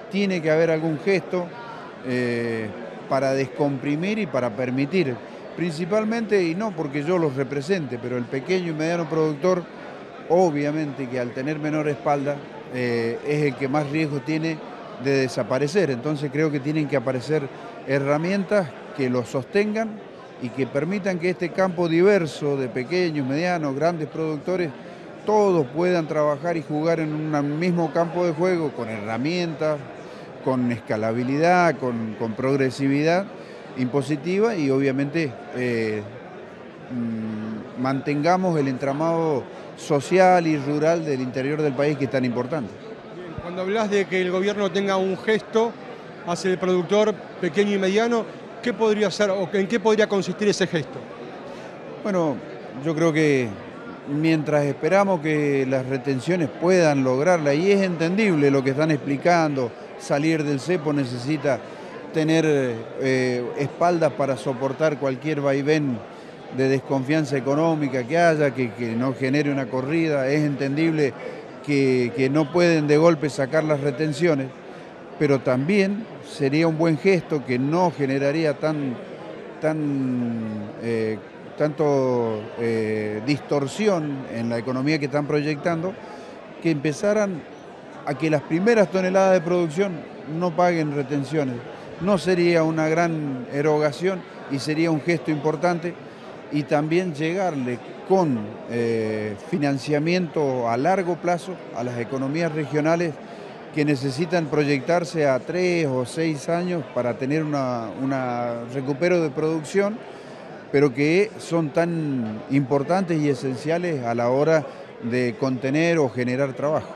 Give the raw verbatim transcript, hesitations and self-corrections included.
tiene que haber algún gesto eh, para descomprimir y para permitir, principalmente, y no porque yo los represente, pero el pequeño y mediano productor, obviamente que al tener menor espalda, eh, es el que más riesgo tiene de desaparecer. Entonces creo que tienen que aparecer herramientas que los sostengan y que permitan que este campo diverso de pequeños, medianos, grandes productores, todos puedan trabajar y jugar en un mismo campo de juego con herramientas, con escalabilidad, con, con progresividad impositiva y obviamente eh, mmm, mantengamos el entramado social y rural del interior del país que es tan importante. Bien, cuando hablas de que el gobierno tenga un gesto hacia el productor pequeño y mediano, ¿qué podría ser o en qué podría consistir ese gesto? Bueno, yo creo que mientras esperamos que las retenciones puedan lograrla, y es entendible lo que están explicando, salir del cepo necesita tener eh, espaldas para soportar cualquier vaivén de desconfianza económica que haya, que, que no genere una corrida, es entendible que, que no pueden de golpe sacar las retenciones, pero también sería un buen gesto que no generaría tan, tan eh, tanto eh, distorsión en la economía que están proyectando, que empezaran a que las primeras toneladas de producción no paguen retenciones. No sería una gran erogación y sería un gesto importante, y también llegarle con eh, financiamiento a largo plazo a las economías regionales que necesitan proyectarse a tres o seis años para tener una, una recupero de producción, pero que son tan importantes y esenciales a la hora de contener o generar trabajo.